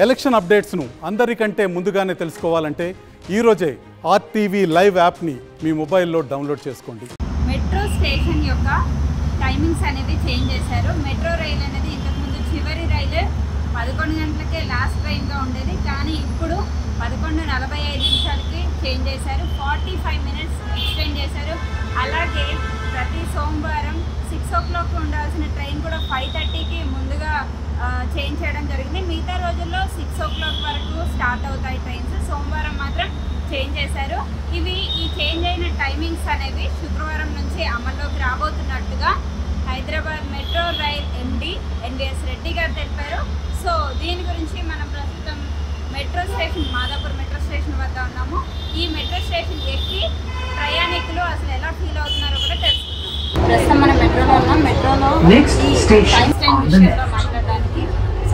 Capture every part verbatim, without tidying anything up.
Election అప్డేట్స్ను అందరికంటే ముందుగానే తెలుసుకోవాలంటే ఈరోజే ఆర్టీవీ లైవ్ యాప్ని మీ మొబైల్లో డౌన్లోడ్ చేసుకోండి. మెట్రో స్టేషన్ యొక్క టైమింగ్స్ అనేవి చేంజ్ చేశారు. మెట్రో రైలు అనేది ఇంతకుముందు చివరి రైలు పదకొండు గంటలకే లాస్ట్ ట్రైన్గా ఉండేది, కానీ ఇప్పుడు పదకొండు నలభై ఐదు నిమిషాలకి చేంజ్ చేశారు. ఫార్టీ ఫైవ్ మినిట్స్ ఎక్స్టెండ్ చేశారు. అలాగే ప్రతి సోమవారం సిక్స్ ఓ క్లాక్ ఉండాల్సిన ట్రైన్ కూడా ఫైవ్ థర్టీకి ముందుగా చేంజ్ చేయడం జరిగింది. మిగతా రోజుల్లో సిక్స్ ఓ క్లాక్ వరకు స్టార్ట్ అవుతాయి ట్రైన్స్. సోమవారం మాత్రం చేంజ్ చేశారు. ఇవి ఈ చేంజ్ అయిన టైమింగ్స్ అనేవి శుక్రవారం నుంచి అమల్లోకి రాబోతున్నట్టుగా Hyderabad metro rail MD NVS Reddy గారు తెలిపారు. సో దీని గురించి మనం ప్రస్తుతం metro station Madhapur metro station వద్ద ఉన్నాము. ఈ మెట్రో స్టేషన్ ఎక్కి ప్రయాణికులు అసలు ఎలా ఫీల్ అవుతున్నారో కూడా తెలుసుకుందాం. ప్రస్తుతం మనం మెట్రోలో ఉన్నాం. మెట్రోలో టైం స్టాండ్ విషయంలో మాట్లాడడానికి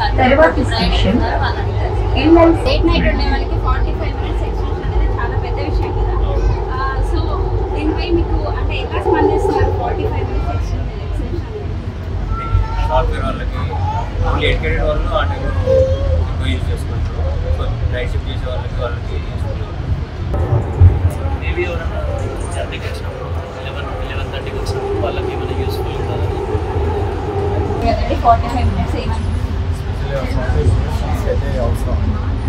లేట్ నైట్ ఉండే వాళ్ళకి ఫార్టీ ఫైవ్ మినిట్స్ ఎక్స్టెన్షన్ అనేది చాలా పెద్ద విషయం కదా. సో దీనిపై మీకు అంటే ఎలా స్పందిస్తున్నారు? Forty five minutes extension extension software వాళ్ళకి ఓన్లీ ఎడ్యుకేటెడ్ వాళ్ళు ఆ టైంలో ఎక్కువ యూజ్ చేసుకుంటారు. సో నైట్ షిఫ్ట్ చేసే వాళ్ళకి వాళ్ళకి యూస్ఫుల్ మేబీ ఎవరైనా జర్నీకి వచ్చినప్పుడు లెవెన్ లెవెన్ థర్టీకి వచ్చినప్పుడు వాళ్ళకి ఏమైనా యూస్ఫుల్ ఉంటుందని ఫార్టీ ఫైవ్ మినిట్స్ ఏమని అయితే అవసరం.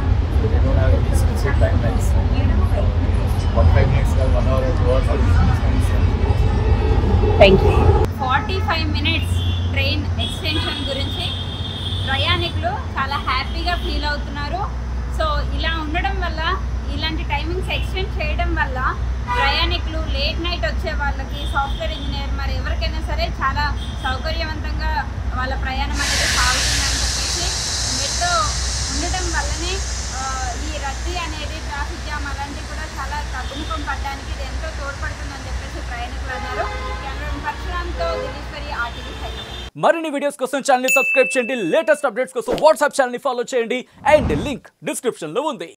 Timelines forty five minutes one hour two hours thank you. Forty five minutes train extension గురించి ప్రయాణికులు చాలా హ్యాపీగా ఫీల్ అవుతున్నారు. సో ఇలా ఉండడం వల్ల, ఇలాంటి టైమింగ్స్ ఎక్స్టెండ్ చేయడం వల్ల ప్రయాణికులు లేట్ నైట్ వచ్చే వాళ్ళకి, సాఫ్ట్వేర్ ఇంజనీర్ మరి ఎవరికైనా సరే చాలా సౌకర్యవంతంగా వాళ్ళ ప్రయాణం అనేది సాగుతుందని చెప్పేసి మెట్రో ఉండడం వల్లనే ఈ రద్దీ అనేది, ట్రాఫిక్ జామ్ అలాంటివి కూడా చాలా తగ్గుముఖం పడడానికి ఇది ఎంతో తోడ్పడుతుందని చెప్పేసి ప్రయాణికులు అన్నారు. కెమెరా పరశురామ్తో దినేశ్వరి, ఆర్టీవీ హైదరాబాద్. మరిన్ని వీడియోస్ కోసం ఛానల్ ని సబ్స్క్రైబ్ చేయండి. లేటెస్ట్ అప్డేట్స్ కోసం వాట్సాప్ ఛానల్ ని ఫాలో చేయండి. అండ్ లింక్ డిస్క్రిప్షన్ లో ఉంది.